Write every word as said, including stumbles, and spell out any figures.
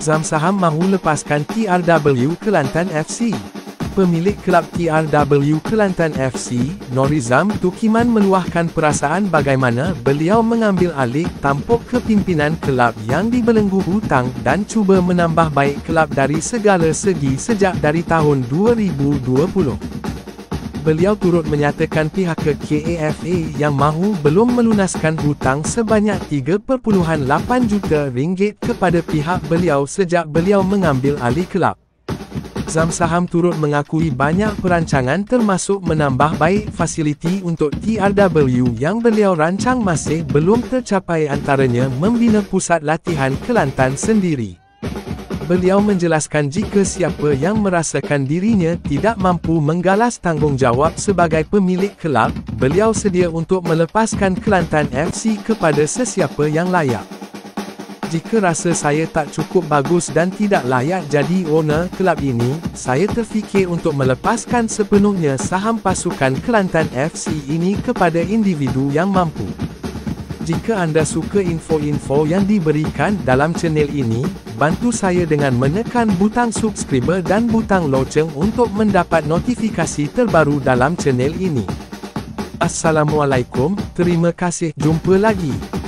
Zam Saham mahu lepaskan T R W Kelantan F C. Pemilik kelab T R W Kelantan F C, Norizam Tukiman meluahkan perasaan bagaimana beliau mengambil alih tampuk kepimpinan kelab yang dibelenggu hutang dan cuba menambah baik kelab dari segala segi sejak dari tahun dua ribu dua puluh. Beliau turut menyatakan pihak K A F A yang mahu belum melunaskan hutang sebanyak tiga perpuluhan lapan juta ringgit kepada pihak beliau sejak beliau mengambil alih kelab. Zam Saham turut mengakui banyak perancangan termasuk menambah baik fasiliti untuk T R W yang beliau rancang masih belum tercapai, antaranya membina pusat latihan Kelantan sendiri. Beliau menjelaskan jika siapa yang merasakan dirinya tidak mampu menggalas tanggungjawab sebagai pemilik kelab, beliau sedia untuk melepaskan Kelantan F C kepada sesiapa yang layak. Jika rasa saya tak cukup bagus dan tidak layak jadi owner kelab ini, saya terfikir untuk melepaskan sepenuhnya saham pasukan Kelantan F C ini kepada individu yang mampu. Jika anda suka info-info yang diberikan dalam channel ini, bantu saya dengan menekan butang subscriber dan butang loceng untuk mendapat notifikasi terbaru dalam channel ini. Assalamualaikum, terima kasih, jumpa lagi.